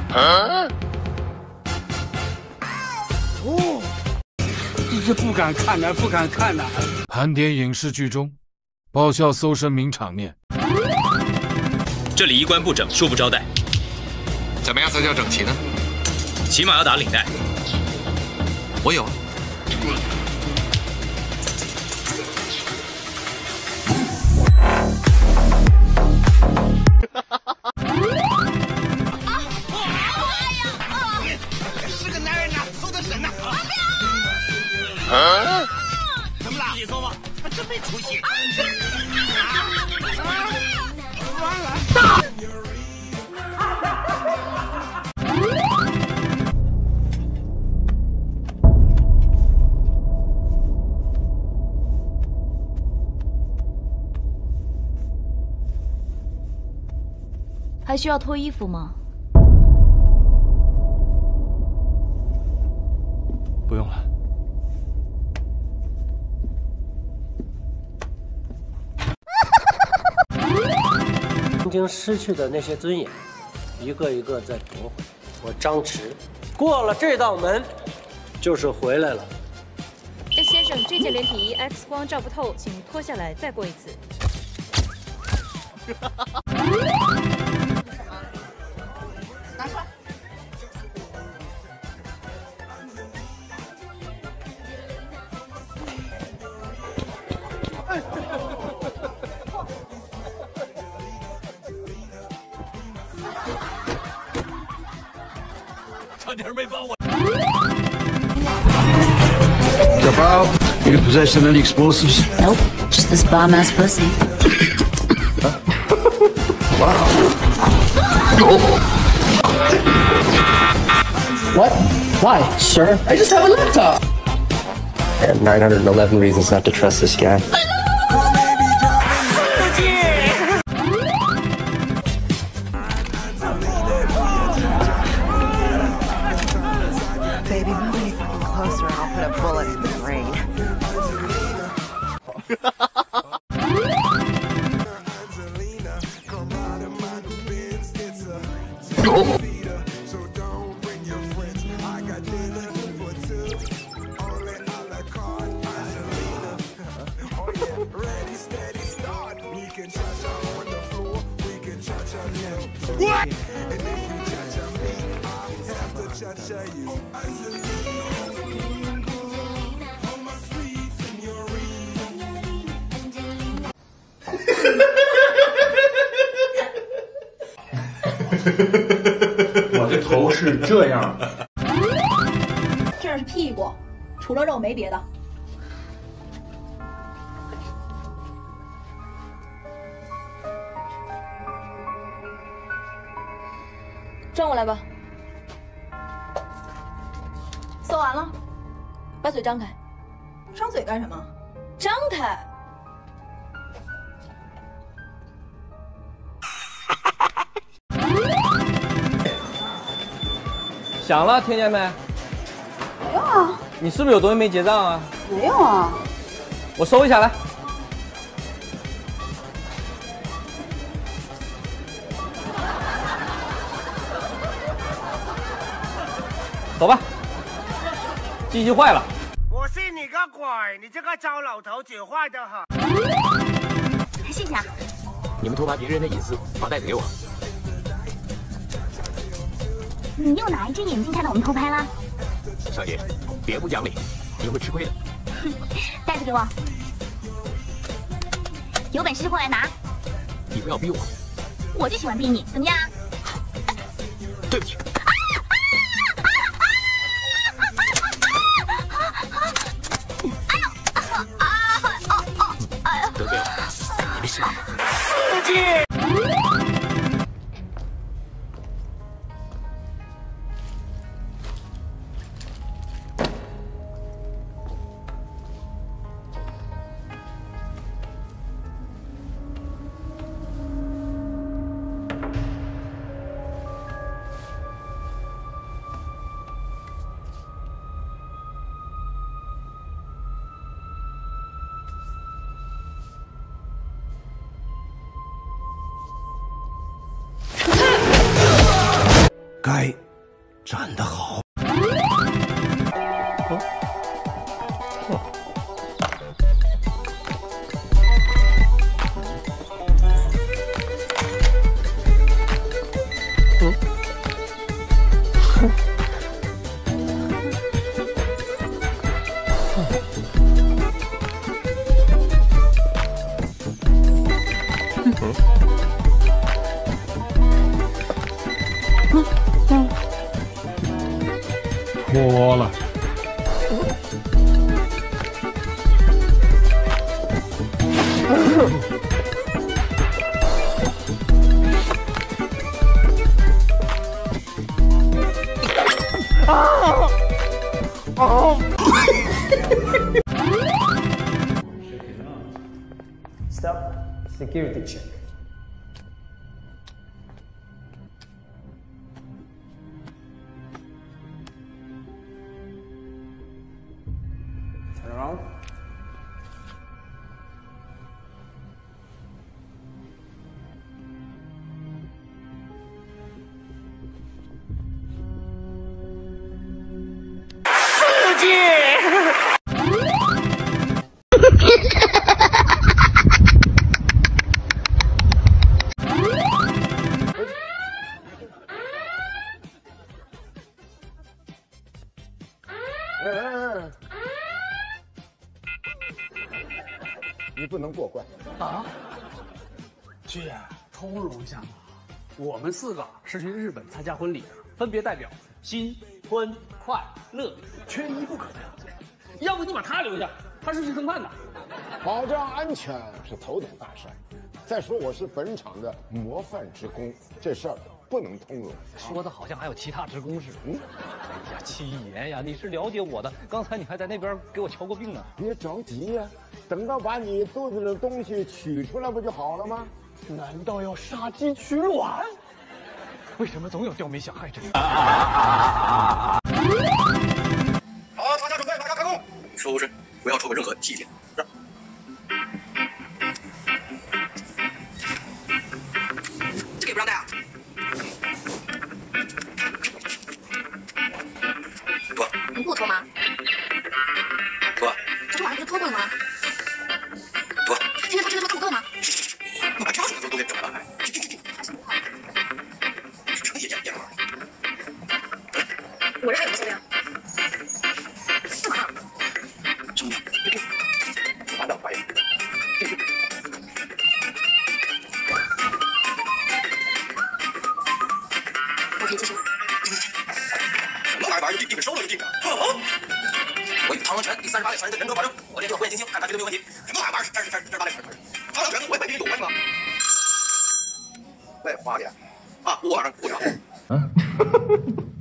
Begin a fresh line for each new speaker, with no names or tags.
哦，这是不敢看的，不敢看的。
盘点影视剧中爆笑搜身名场面。
这里衣冠不整，恕不招待。
怎么样才叫整齐呢？
起码要打领带。
我有。
是个男人呐，搜的神呐！怎么了？自己搜吧，还真没出息。
还需要脱衣服吗？
不用了。
曾经失去的那些尊严，一个一个在夺回。我张弛，过了这道门，就是回来了。
先生，这件连体衣 X 光照不透，请脱下来再过一次。
拿出来。
差点没把我。
小包 you possess any explosives?
Nope, just this bomb ass pussy.
Wow.
What? Why? Sir, I just have a laptop.
And 911 reasons not to trust this guy.
Baby, move anything closer and I'll put a bullet in your brain.
What?
我的头是这样的。
这是屁股，除了肉没别的。
转过来吧。
搜完了，
把嘴张开。
张嘴干什么？
张开。
响了，听见没？
没有啊。
你是不是有东西没结账啊？
没有啊。
我收一下来。走吧。机器坏了。
我信你个鬼！你这个糟老头子坏得很。
谢谢啊。
你们偷拍别人的隐私，把袋子给我。
你用哪一只眼睛看到我们偷拍了？
小姐，别不讲理，你会吃亏的。
袋子给我，有本事就过来拿。
你不要逼我。
我就喜欢逼你，怎么样？
对不起。得罪了，你没事吧？
刺激！
该站得好。
脱了。
Stop. Security check. Turn around.
Hey. 你不能过关
啊！去通融一下嘛。我们4个是去日本参加婚礼的，分别代表新婚快乐，缺一不可的。要不你把他留下，他是去侦探的。
保障安全是头等大事。再说我是本厂的模范职工，这事儿不能通融。
说的好像还有其他职工似的。哎呀，七爷呀，你是了解我的，刚才你还在那边给我瞧过病呢。
别着急呀，等到把你肚子里的东西取出来不就好了吗？
难道要杀鸡取卵？
为什么总有刁民想害朕？
好，大家准备，大家开工。收身，不要抽过任何细节。这个也不让带啊？多。
你不脱吗？
多。
这不晚上不是脱过了吗？
多。
今天他不够吗？
我把家属都给整了，什么眼光？
我这还有什么呀？干嘛？
什么？完了，白眼。
我可以继续。
什么玩意儿？地给收了就地。我以唐王权第38类传人的人格保证，我练就了火眼金睛，看他绝对没有问题。什么玩意儿？这是38类传人。唐王权我也本身有关系吗？喂，花姐啊，我晚上不聊。